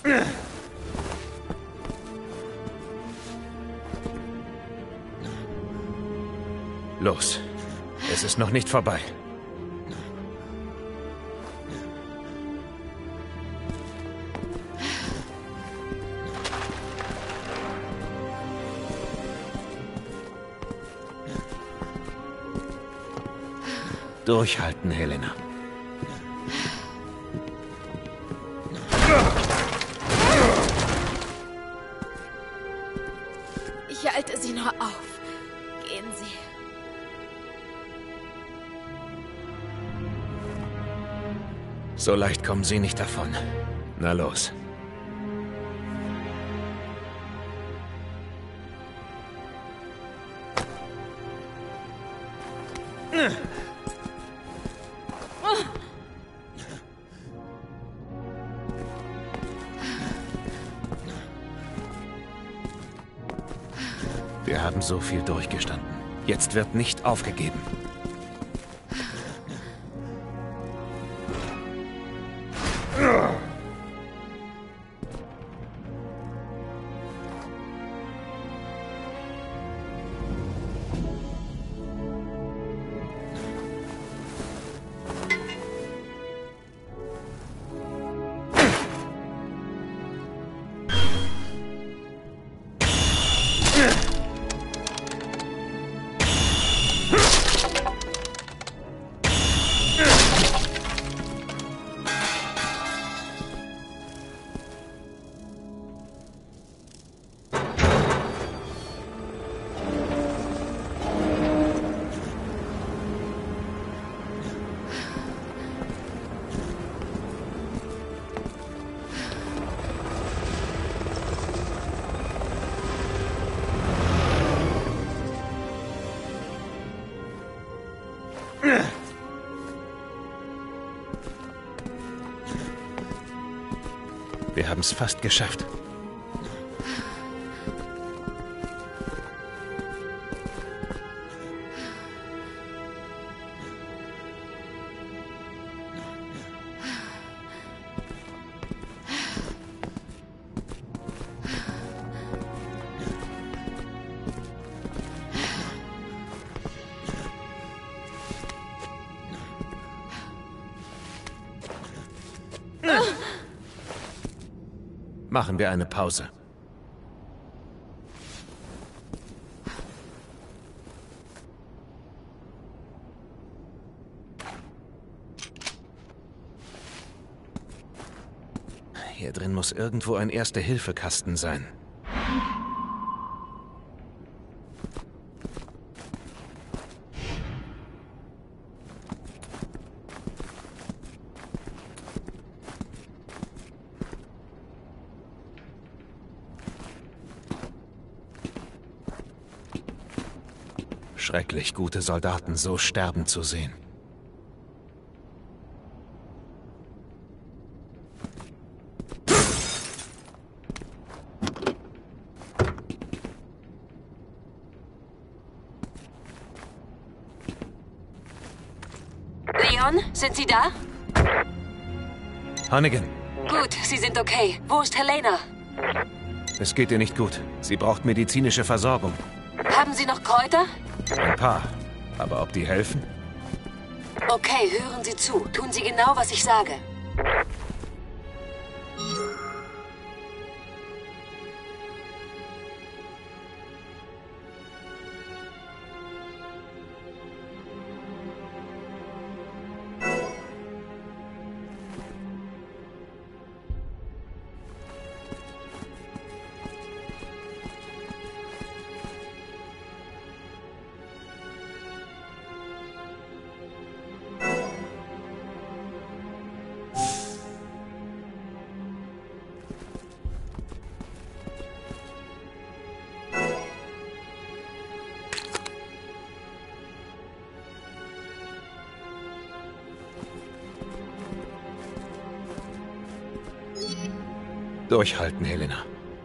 Los. Es ist noch nicht vorbei. Durchhalten, Helena. Ich halte Sie nur auf. Gehen Sie. So leicht kommen Sie nicht davon. Na los. Wir haben so viel durchgestanden. Jetzt wird nicht aufgegeben. Wir haben es fast geschafft. Machen wir eine Pause. Hier drin muss irgendwo ein Erste-Hilfe-Kasten sein. Schrecklich, gute Soldaten so sterben zu sehen. Leon, sind Sie da? Hannigan, Gut, Sie sind okay. Wo ist Helena? es geht ihr nicht gut. Sie braucht medizinische Versorgung. Haben Sie noch Kräuter? Ein paar. Aber ob die helfen? Okay, hören Sie zu. Tun Sie genau, was ich sage. Durchhalten, Helena.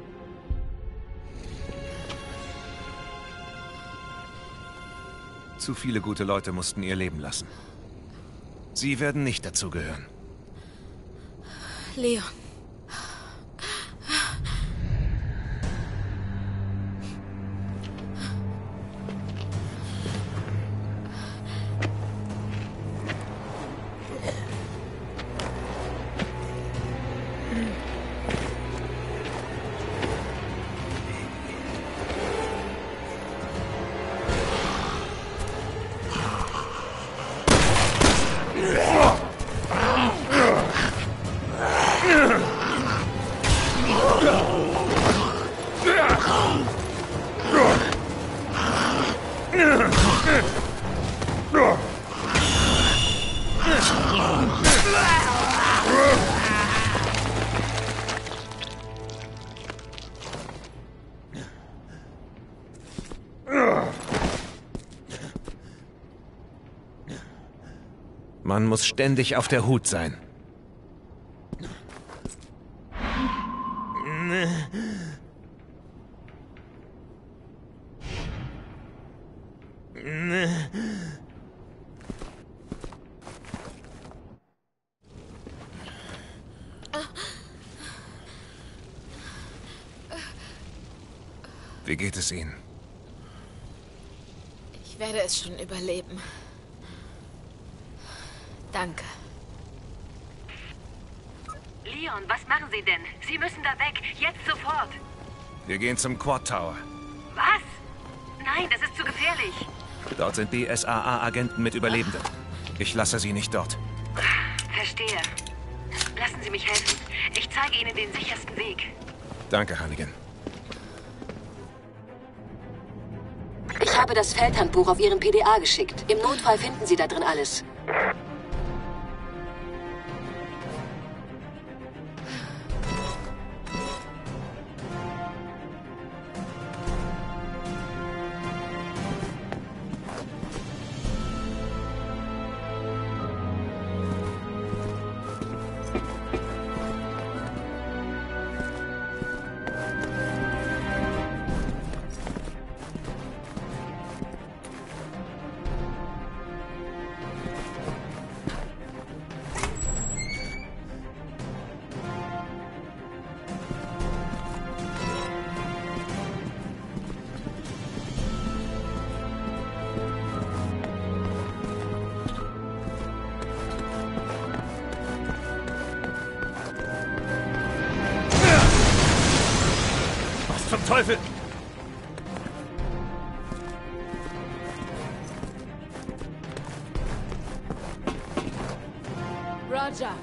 Zu viele gute Leute mussten ihr Leben lassen. Sie werden nicht dazugehören. Leon. Man muss ständig auf der Hut sein. Wie geht es Ihnen? Ich werde es schon überleben. Danke. Leon, was machen Sie denn? Sie müssen da weg. Jetzt sofort. Wir gehen zum Quad Tower. Was? Nein, das ist zu gefährlich. Dort sind BSAA-Agenten mit Überlebenden. Ich lasse Sie nicht dort. Verstehe. Lassen Sie mich helfen. Ich zeige Ihnen den sichersten Weg. Danke, Hannigan. Ich habe das Feldhandbuch auf Ihren PDA geschickt. Im Notfall finden Sie da drin alles. Zum Teufel! Roger.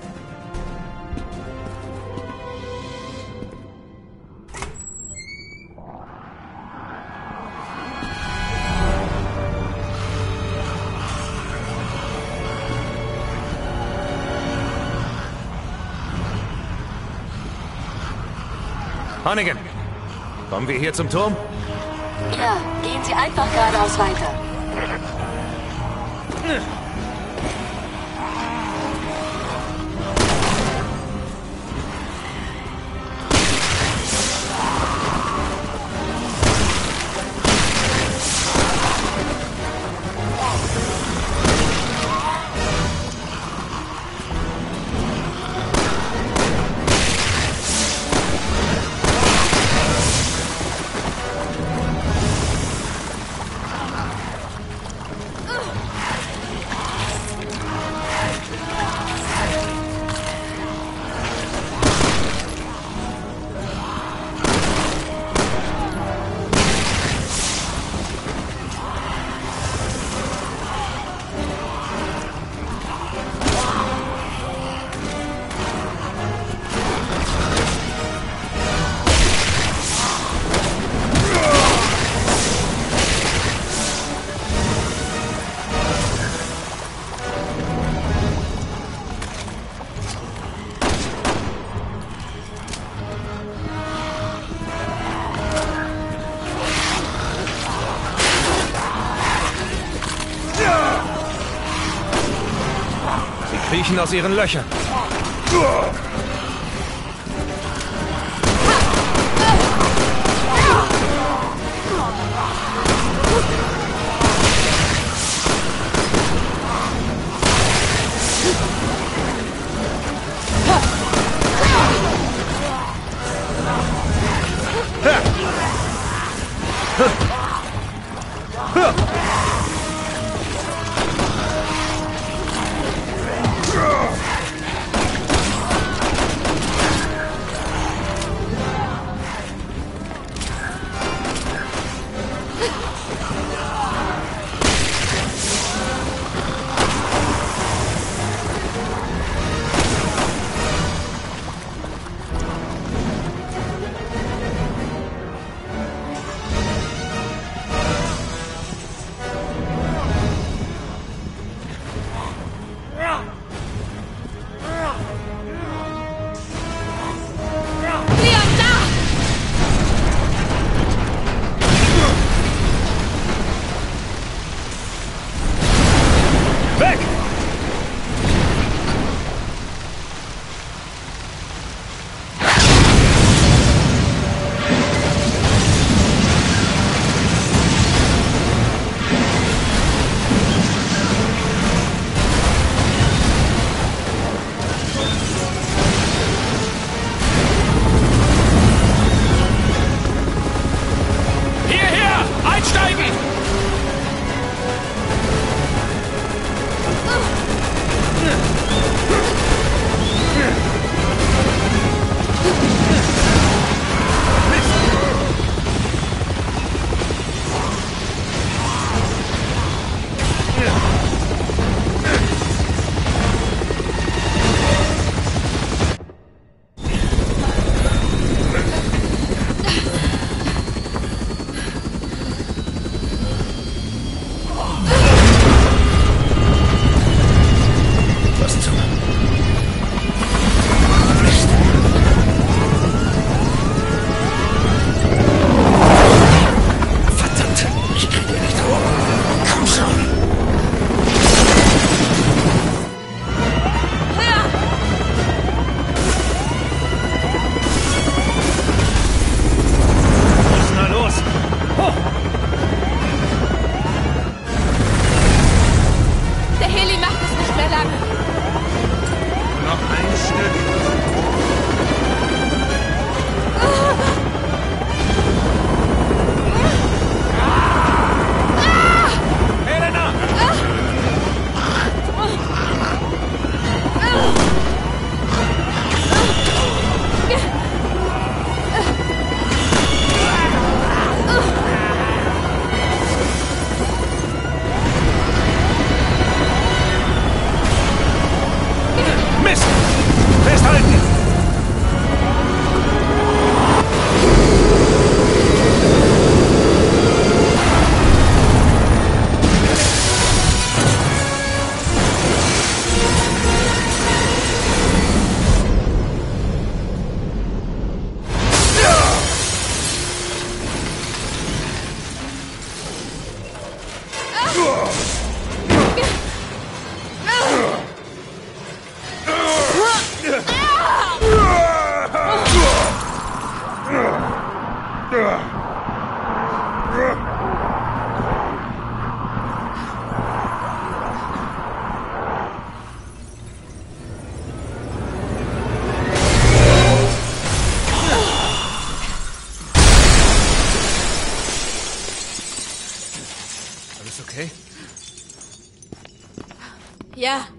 Hannigan! Kommen wir hier zum Turm? Ja, gehen Sie einfach geradeaus weiter. Kriechen aus ihren Löchern. Ja.